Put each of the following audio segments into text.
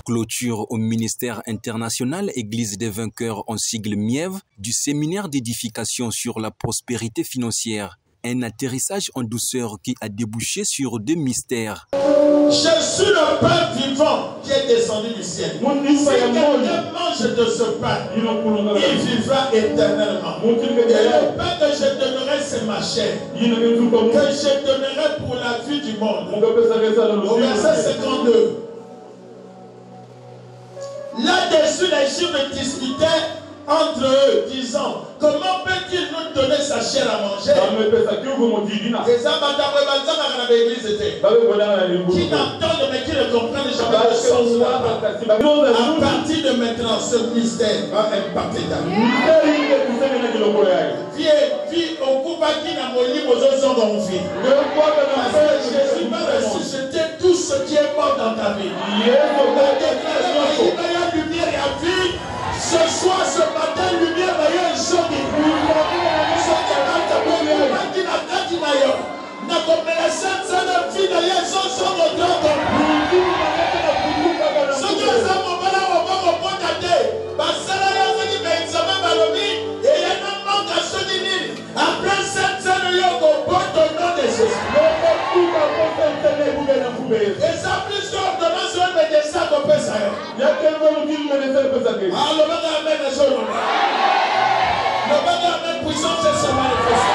clôture au ministère international Église des vainqueurs en sigle MIEV du séminaire d'édification sur la prospérité financière. Un atterrissage en douceur qui a débouché sur 2 mystères. Je suis le pain vivant qui est descendu du ciel. Si quelqu'un mange de ce pain, il vivra éternellement. Et le pain que je donnerai, c'est ma chair, que je donnerai pour la vie du monde. Au verset 52. Là-dessus, les Juifs disputaient entre eux, disant: comment peut-il nous donner sa chair à manger? Qui n'entendent mais qui ne comprennent jamais le sens de la parole. À partir de maintenant, ce mystère va impacter ta vie. Vie au Koubaki n'a moli aux autres hommes. Parce que Jésus va ressusciter tout ce qui est mort dans ta vie. Ce soir, ce matin, lumière d'ailleurs, je dis. Et ça plus d'ordonnance, je vais me dire ça comme ça. Il y a quelqu'un qui me dit ça. Ah, le bagage amène les choses. Le bagage amène puissance et se manifeste.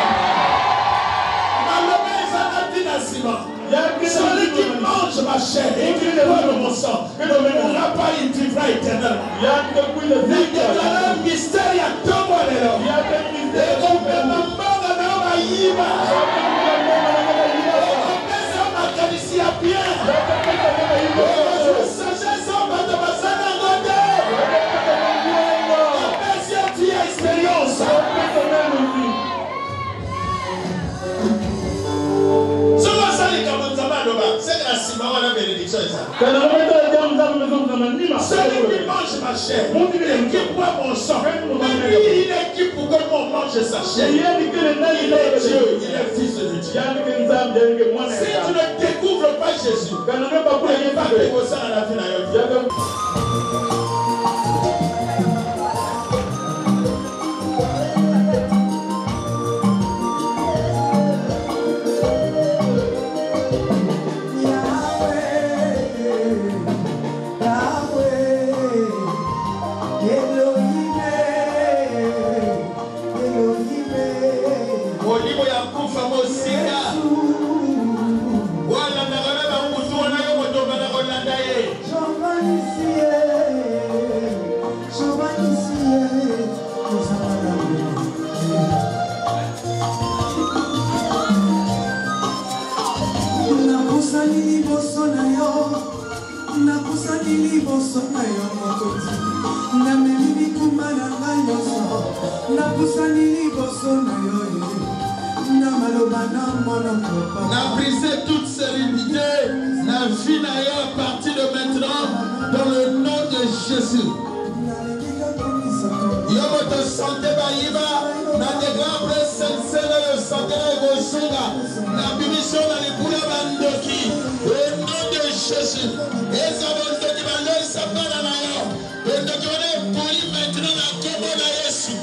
Celui qui mange ma chair et qui boit de mon sang ne mourra pas, il vivra éternellement. Il y a un mystère, il y a 2 mois de l'homme. Celui qui mange ma chair et qui boit mon sang, il est qui pour que l'on mange sa chair? Il est Dieu, il est fils de Dieu. Si tu ne découvres pas Jésus, il va te poser à la vie. N'a brisé toute sérénité, n'a vie d'ailleurs à partir de maintenant, dans le nom de Jésus. Yomo te santé baïba, na de grands sensele le santé de Gosunga, na bimission dans les poules bandoki, au nom de Jésus. Et ça va te demander, ça va la maillot, et te donner pour lui maintenant la commande à Jésus.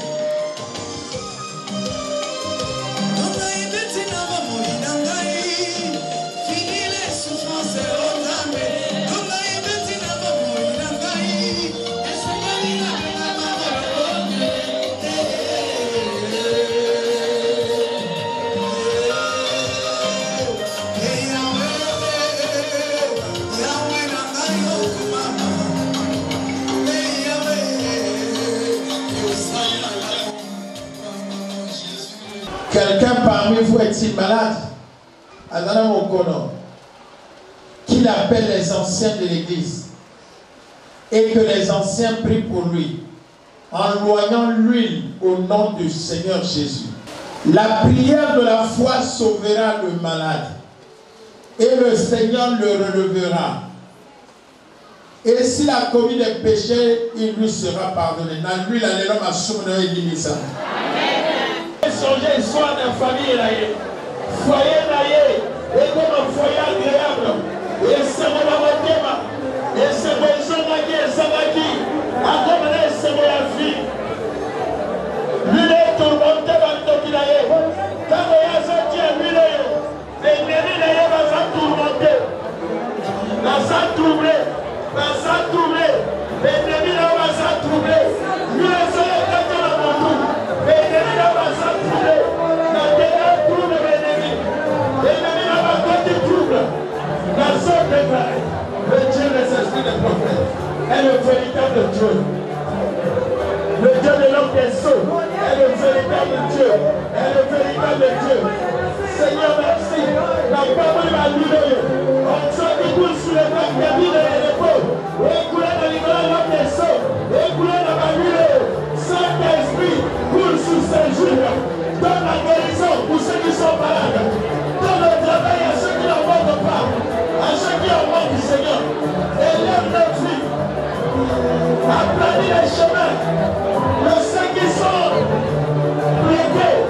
Quelqu'un parmi vous est-il malade? Adana Mokono, qu'il appelle les anciens de l'église et que les anciens prient pour lui en loignant l'huile au nom du Seigneur Jésus. La prière de la foi sauvera le malade et le Seigneur le relevera. Et s'il a commis des péchés, il lui sera pardonné. Changer l'histoire de la famille, foyer et comme un foyer agréable. Et c'est mon amour, et c'est mon Samaki, a demandé ce voyage. Lui est tourmenté dans le Tokinaye. Quand il y a ce qui est lui, l'ennemi va s'en tourmenter. Va s'en troubler. Va s'en troubler. L'ennemi va s'en troubler. Lui est seul dans le monde. L'ennemi va s'en troubler. La terre trouble l'ennemi. L'ennemi va côté trouble. La sorte déclarée. Le Dieu des esprits des prophètes est le véritable Dieu. Le Dieu de l'homme des sceaux est le véritable Dieu. Est le véritable Dieu. Seigneur, merci. La parole m'a libéré. On sent qui coule sous les vagues des villes et des pauvres. Et couler dans les l'homme des sceaux. Et couler dans ma ville. Saint-Esprit coule sous ces jours. Donne la guérison pour ceux qui sont malades. Donne le travail à ceux qui n'en manquent pas. À ceux qui en manquent du Seigneur. Élève notre vie. Aplanis les chemins. De ceux qui sont bloqués.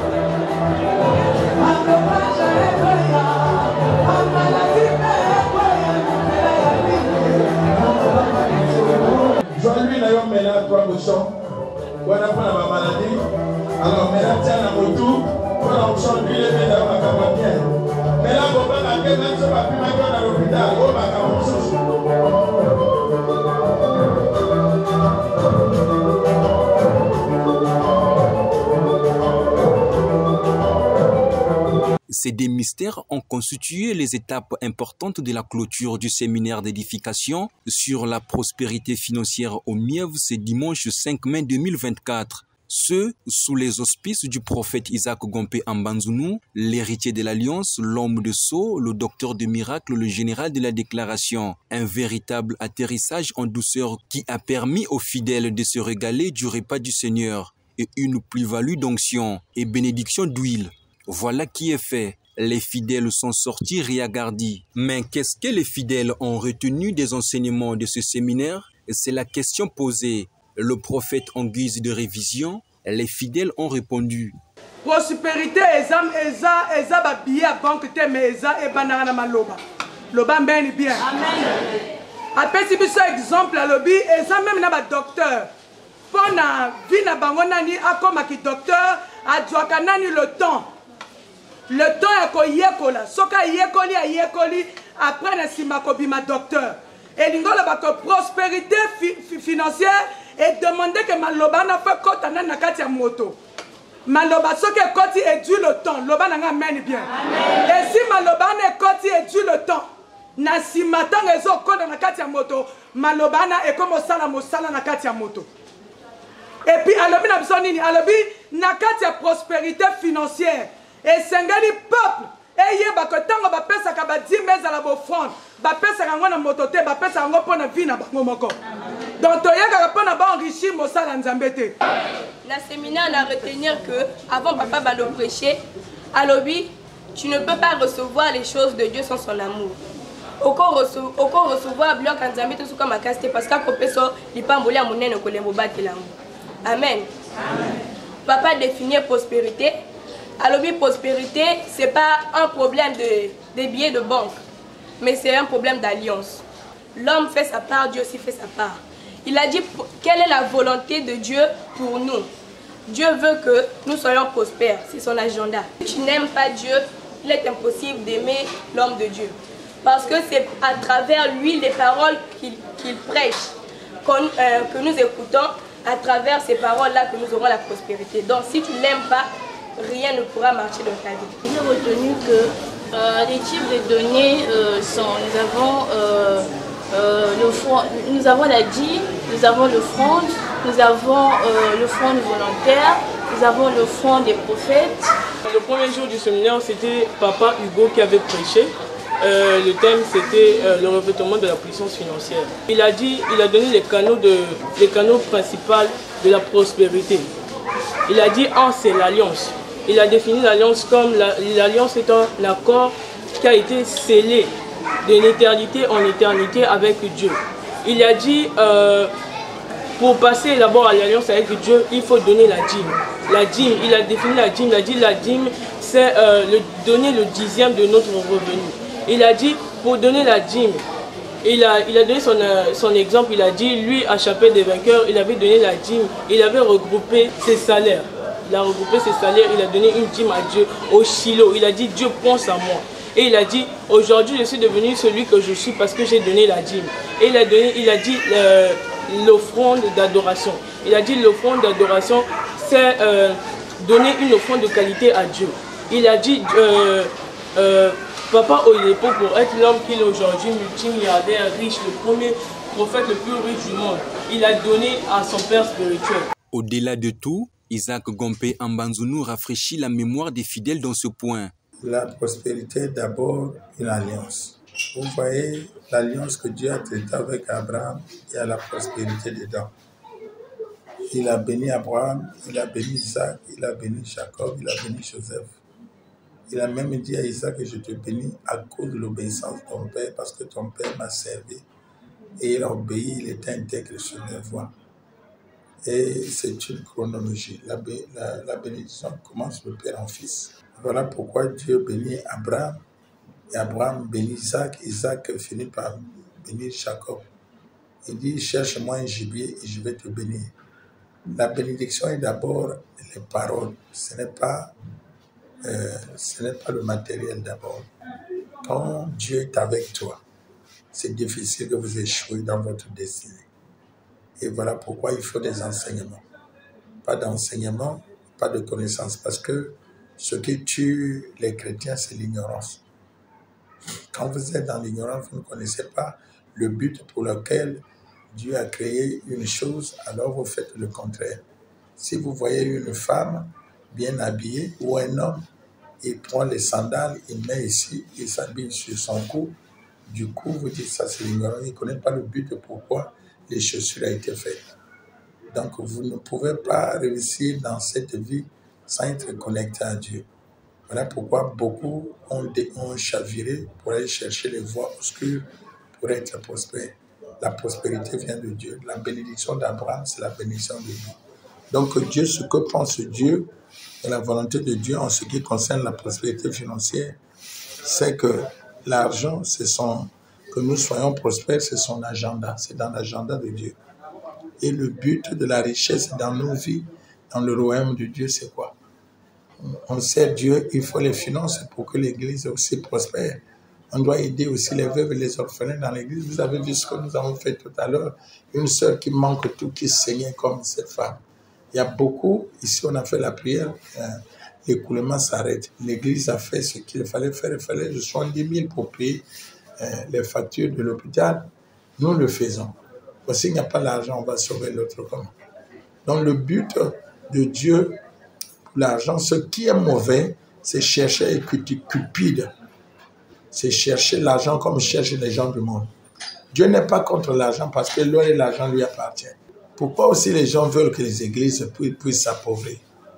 Joue-lui d'ailleurs maintenant 3 bouchons. Voilà pour la maladie. Alors maintenant tiens la moto. Voilà on chante lui les mains dans ma campagne. Mais là on va marquer même ce papier maintenant dans l'hôpital. Oh ma Ces deux mystères ont constitué les étapes importantes de la clôture du séminaire d'édification sur la prospérité financière au Mièvre ce dimanche 5 mai 2024. Ce, sous les auspices du prophète Isaac Gompé Ambanzounou, l'héritier de l'Alliance, l'homme de Sceaux, le docteur de miracle, le général de la déclaration. Un véritable atterrissage en douceur qui a permis aux fidèles de se régaler du repas du Seigneur et une plus-value d'onction et bénédiction d'huile. Voilà qui est fait. Les fidèles sont sortis réagardis. Mais qu'est-ce que les fidèles ont retenu des enseignements de ce séminaire? C'est la question posée. Le prophète en guise de révision, les fidèles ont répondu. Prospérité, eza ba billet à banque te mais eza e banana maloba. Loba mbeni bien. Amen. Après si biso exemple à lobi eza même na ba docteur. Pona vie na bango nani akoma ki docteur adjoaka nani le temps. Le temps ya ko yekola, soka yekoli a yekoli après na sima ko bima docteur. Et l'ingolo ba ko prospérité financière et demander que maloba na fait kota na kati ya moto. Maloba soki koti et dû le temps, loba na nga mène bien. Amen. Et si maloba na koti et dû le temps, na sima tanga ezo kota na kati ya moto, maloba na ekomo sala mosala na kati ya moto. Et puis alobi na biso nini, alobi na kati ya prospérité financière. Et sengeli peuple eye bako tango bapesa ka ba 10 meza la bofrande bapesa ka ngona motote bapesa ngo pona vie na bango moko. Donc toyaka pona ba enrichir mosala nzambe te. La séminaire on a retenir que avant papa va le prêcher alobi tu ne peux pas recevoir les choses de Dieu sans son amour. Oko recevoir bloc nzambe to suka makasti parce qu'à kopeso lipamboli ya monene kolembo batelango. Amen. Papa définit prospérité. Alors, prospérité, ce n'est pas un problème de billets de banque, mais c'est un problème d'alliance. L'homme fait sa part, Dieu aussi fait sa part. Il a dit quelle est la volonté de Dieu pour nous. Dieu veut que nous soyons prospères, c'est son agenda. Si tu n'aimes pas Dieu, il est impossible d'aimer l'homme de Dieu. Parce que c'est à travers lui, les paroles qu'il prêche, que nous écoutons, à travers ces paroles-là que nous aurons la prospérité. Donc si tu ne l'aimes pas, rien ne pourra marcher dans ta vie. J'ai retenu que les types de données sont, nous avons la dîme, nous avons l'offrande, nous avons l'offrande volontaire, nous avons l'offrande des prophètes. Le premier jour du séminaire, c'était Papa Hugo qui avait prêché. Le thème c'était le revêtement de la puissance financière. Il a donné les canaux principaux de la prospérité. Il a dit c'est l'alliance. Il a défini l'alliance comme l'alliance est un accord qui a été scellé de l'éternité en éternité avec Dieu. Il a dit pour passer d'abord à l'alliance avec Dieu, il faut donner la dîme. La dîme, il a défini la dîme. Il a dit la dîme, c'est donner le 10e de notre revenu. Il a dit pour donner la dîme, il a donné son exemple, il a dit, lui, à Chapelle des Vainqueurs, il avait donné la dîme, il avait regroupé ses salaires. Il a regroupé ses salaires, il a donné une dîme à Dieu, au Shiloh. Il a dit, Dieu pense à moi. Et il a dit, aujourd'hui, je suis devenu celui que je suis parce que j'ai donné la dîme. Et il a dit l'offrande d'adoration. Il a dit, l'offrande d'adoration, c'est donner une offrande de qualité à Dieu. Il a dit, Papa Oyedepo, pour être l'homme qu'il est aujourd'hui, multimilliardaire, riche, le premier prophète le plus riche du monde, il a donné à son père spirituel. Au-delà de tout, Isaac Gompé Ambanzounou rafraîchit la mémoire des fidèles dans ce point. La prospérité est d'abord une alliance. Vous voyez, l'alliance que Dieu a traitée avec Abraham, il y a la prospérité dedans. Il a béni Abraham, il a béni Isaac, il a béni Jacob, il a béni Joseph. Il a même dit à Isaac que je te bénis à cause de l'obéissance de ton père, parce que ton père m'a servi. Et il a obéi, il était intègre sur les voies. Et c'est une chronologie. La bénédiction commence de père en fils. Voilà pourquoi Dieu bénit Abraham. Et Abraham bénit Isaac. Isaac finit par bénir Jacob. Il dit, cherche-moi un gibier et je vais te bénir. La bénédiction est d'abord les paroles. Ce n'est pas le matériel d'abord. Quand Dieu est avec toi, c'est difficile de vous échouer dans votre destinée. Et voilà pourquoi il faut des enseignements. Pas d'enseignement, pas de connaissance. Parce que ce qui tue les chrétiens, c'est l'ignorance. Quand vous êtes dans l'ignorance, vous ne connaissez pas le but pour lequel Dieu a créé une chose, alors vous faites le contraire. Si vous voyez une femme bien habillée ou un homme, il prend les sandales, il met ici, il s'habille sur son cou. Du coup, vous dites ça, c'est l'ignorance. Il ne connaît pas le but de pourquoi les chaussures ont été faites. Donc, vous ne pouvez pas réussir dans cette vie sans être connecté à Dieu. Voilà pourquoi beaucoup ont chaviré pour aller chercher les voies obscures pour être prospères. La prospérité vient de Dieu. La bénédiction d'Abraham, c'est la bénédiction de Dieu. Donc, Dieu, ce que pense Dieu et la volonté de Dieu en ce qui concerne la prospérité financière, c'est que l'argent, que nous soyons prospères, c'est son agenda. C'est dans l'agenda de Dieu. Et le but de la richesse dans nos vies, dans le royaume de Dieu, c'est quoi? On sait Dieu, il faut les finances pour que l'église aussi prospère. On doit aider aussi les veuves et les orphelins dans l'église. Vous avez vu ce que nous avons fait tout à l'heure. Une sœur qui manque tout, qui saignait comme cette femme. Il y a beaucoup, ici on a fait la prière, l'écoulement s'arrête. L'église a fait ce qu'il fallait faire. Il fallait 70 000 pour payer les factures de l'hôpital. Nous le faisons. S'il n'y a pas l'argent, on va sauver l'autre comment. Donc le but de Dieu pour l'argent, ce qui est mauvais, c'est chercher et cupide. C'est chercher l'argent comme cherchent les gens du monde. Dieu n'est pas contre l'argent parce que l'or et l'argent lui appartiennent. Pourquoi aussi les gens veulent que les églises puissent s'appauvrir?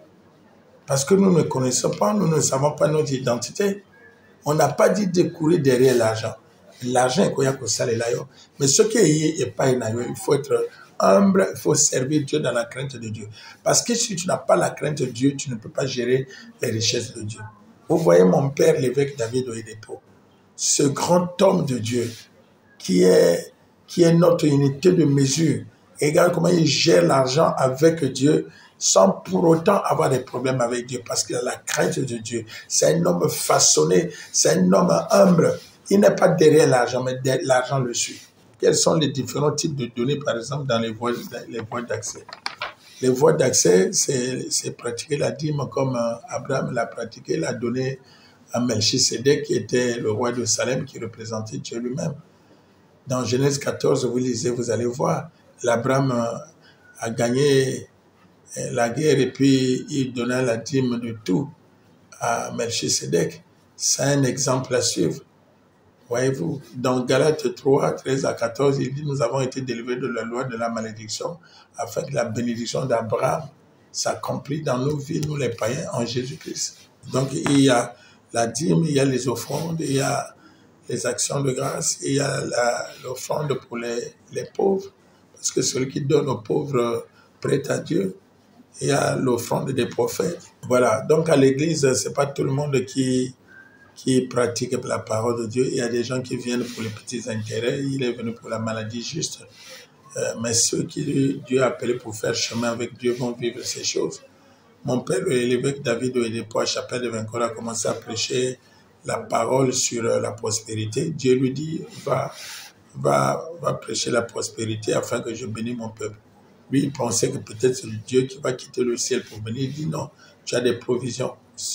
Parce que nous ne connaissons pas, nous ne savons pas notre identité. On n'a pas dit de courir derrière l'argent. L'argent est quoi que ça les laïcs. Mais ce qui est pas une aïe, il faut être humble, il faut servir Dieu dans la crainte de Dieu. Parce que si tu n'as pas la crainte de Dieu, tu ne peux pas gérer les richesses de Dieu. Vous voyez mon père, l'évêque David Oyedepo, ce grand homme de Dieu qui est notre unité de mesure. Et regarde comment il gère l'argent avec Dieu sans pour autant avoir des problèmes avec Dieu parce qu'il a la crainte de Dieu. C'est un homme façonné, c'est un homme humble. Il n'est pas derrière l'argent, mais l'argent le suit. Quels sont les différents types de données, par exemple, dans les voies d'accès? Les voies d'accès, c'est pratiquer la dîme comme Abraham l'a pratiqué, l'a donné à Melchisédek, qui était le roi de Salem, qui représentait Dieu lui-même. Dans Genèse 14, vous lisez, vous allez voir, l'Abraham a gagné la guerre et puis il donna la dîme de tout à Melchisédek. C'est un exemple à suivre. Voyez-vous, dans Galates 3, 13 à 14, il dit, nous avons été délivrés de la loi de la malédiction afin que la bénédiction d'Abraham s'accomplisse dans nos vies, nous les païens, en Jésus-Christ. Donc il y a la dîme, il y a les offrandes, il y a les actions de grâce, il y a l'offrande pour les pauvres, parce que celui qui donne aux pauvres prête à Dieu, il y a l'offrande des prophètes. Voilà, donc à l'église, ce n'est pas tout le monde qui qui pratiquent la parole de Dieu. Il y a des gens qui viennent pour les petits intérêts. Il est venu pour la maladie juste. Mais ceux qui Dieu a appelé pour faire chemin avec Dieu vont vivre ces choses. Mon père, l'évêque David Oyedepo à Chapelle de Vainqueur, a commencé à prêcher la parole sur la prospérité. Dieu lui dit, va prêcher la prospérité afin que je bénisse mon peuple. Lui, il pensait que peut-être c'est Dieu qui va quitter le ciel pour venir. Il dit non, tu as des provisions.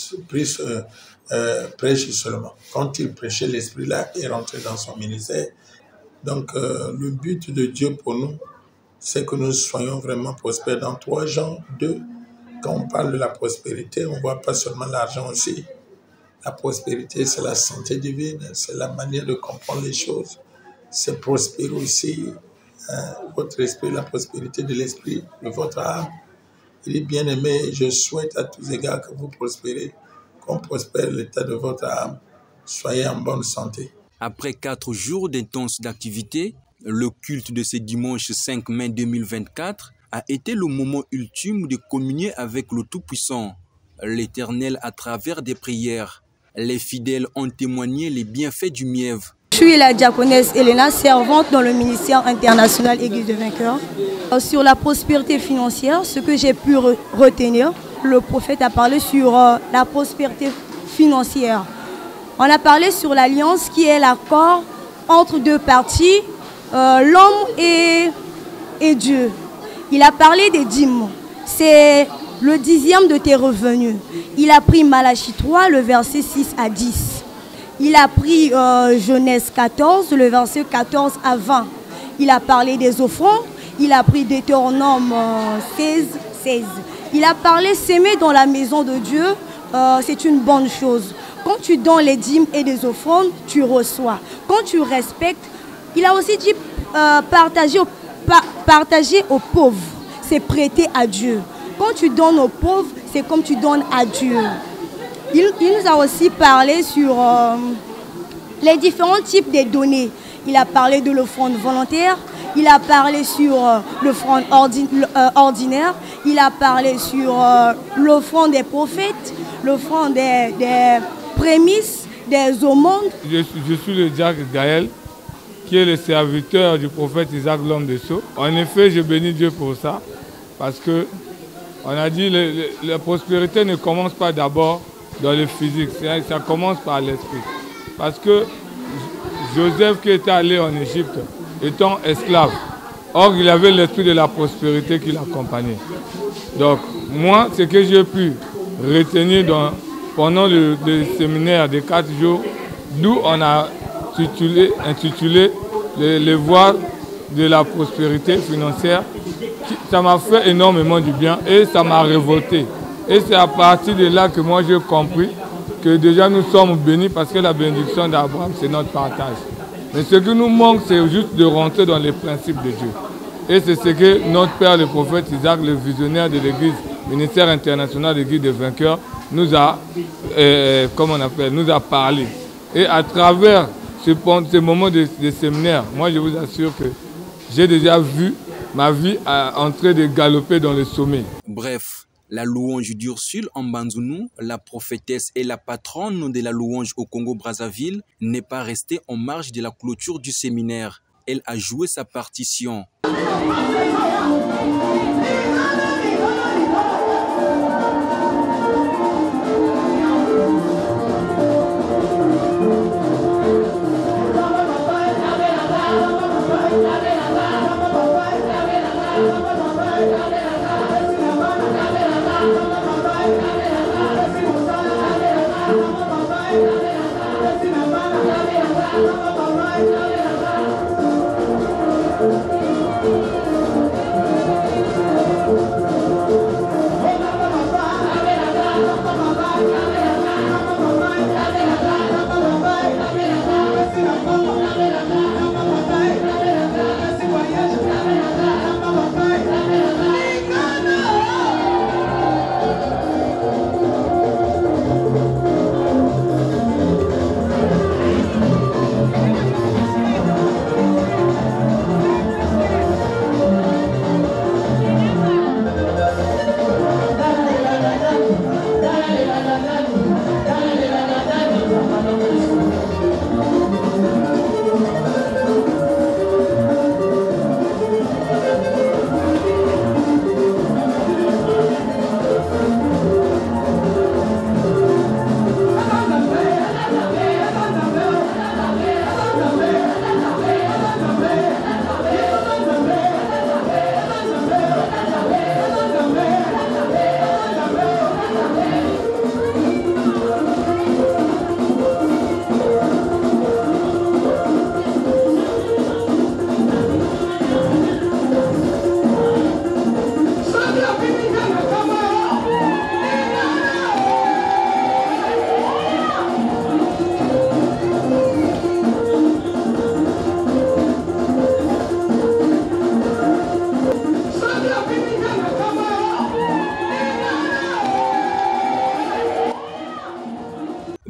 Prêche seulement. Quand il prêchait, l'esprit là est rentré dans son ministère. Donc, le but de Dieu pour nous, c'est que nous soyons vraiment prospères. Dans 3 Jean 2, quand on parle de la prospérité, on ne voit pas seulement l'argent aussi. La prospérité, c'est la santé divine, c'est la manière de comprendre les choses. C'est prospérer aussi votre esprit, la prospérité de l'esprit, de votre âme. Il est bien aimé, je souhaite à tous égards que vous prospérez, qu'on prospère l'état de votre âme. Soyez en bonne santé. Après 4 jours d'intenses activités, le culte de ce dimanche 5 mai 2024 a été le moment ultime de communier avec le Tout-Puissant, l'Éternel à travers des prières. Les fidèles ont témoigné les bienfaits du mièvre. Je suis la diaconesse Elena, servante dans le ministère international Église des Vainqueurs. Sur la prospérité financière, ce que j'ai pu retenir, le prophète a parlé sur la prospérité financière. On a parlé sur l'alliance qui est l'accord entre 2 parties, l'homme et Dieu. Il a parlé des dîmes. C'est le 10e de tes revenus. Il a pris Malachie 3, le verset 6 à 10. Il a pris Genèse 14, le verset 14 à 20. Il a parlé des offrandes. Il a pris Deutéronome 16. Il a parlé s'aimer dans la maison de Dieu, c'est une bonne chose. Quand tu donnes les dîmes et des offrandes, tu reçois. Quand tu respectes, il a aussi dit partager aux pauvres, c'est prêter à Dieu. Quand tu donnes aux pauvres, c'est comme tu donnes à Dieu. Il nous a aussi parlé sur les différents types de données. Il a parlé de l'offrande volontaire, il a parlé sur l'offrande ordinaire, il a parlé sur l'offrande des prophètes, l'offrande des prémices, des aumônes. Je suis le diacre Gaël, qui est le serviteur du prophète Isaac l'homme de Sceaux. En effet, je bénis Dieu pour ça, parce que on a dit que la prospérité ne commence pas d'abord dans le physique, ça commence par l'esprit. Parce que Joseph qui était allé en Égypte, étant esclave, or il avait l'esprit de la prospérité qui l'accompagnait. Donc moi, ce que j'ai pu retenir pendant le séminaire de 4 jours, d'où on a intitulé les voies de la prospérité financière, ça m'a fait énormément du bien et ça m'a révolté. Et c'est à partir de là que moi j'ai compris que déjà nous sommes bénis parce que la bénédiction d'Abraham, c'est notre partage. Mais ce qui nous manque, c'est juste de rentrer dans les principes de Dieu. Et c'est ce que notre père, le prophète Isaac, le visionnaire de l'Église, ministère international de l'Église des Vainqueurs, nous a parlé. Et à travers ce moment de séminaire, moi je vous assure que j'ai déjà vu ma vie en train de galoper dans le sommet. Bref, la louange d'Ursule Mbanzounou, la prophétesse et la patronne de la louange au Congo-Brazzaville, n'est pas restée en marge de la clôture du séminaire. Elle a joué sa partition.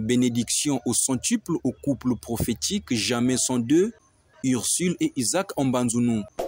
bénédiction au centuple au couple prophétique jamais sans deux, Ursule et Isaac Mbanzounou.